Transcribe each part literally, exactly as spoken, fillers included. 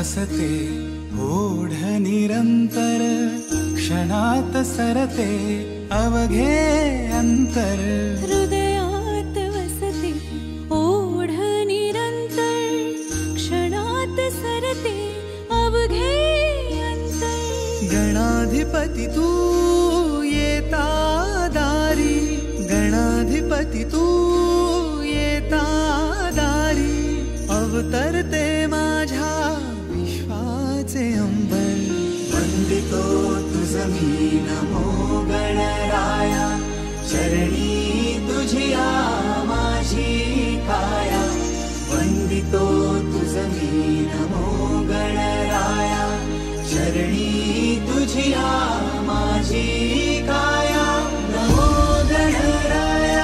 वसते ओढ निरंतर क्षणात सरते अवघे अंतर हृदयात वसते ओढ निरंतर क्षणात सरते अवघे अंतर गणाधिपती तू येता दारी गणाधिपती तू येता दारी अवतरते माझ्या विश्वाचे अंबर वंदितो तुझ मी नमो गणराया चरणी तुझिया माझी काया वंदितो तुझ मी नमो गणराया चरणी तुझिया माझी काया नमो गणराया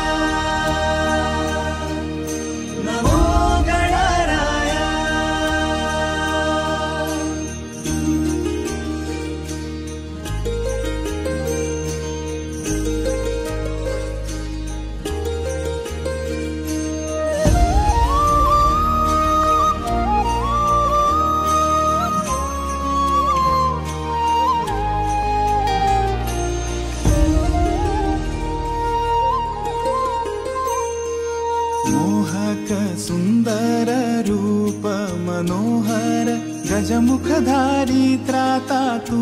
नमो गणराया मोहक सुंदर रूप मनोहर गजमुखधारी त्राता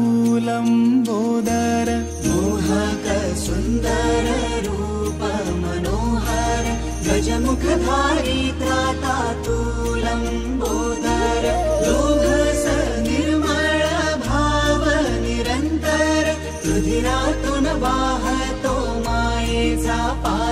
लंबोदर मोहक सुंदर रूप मनोहर गजमुखधारी त्राता लंबोदर लोभस निर्मळ भाव निरंतर रुधिरातून वाहतो मायेचा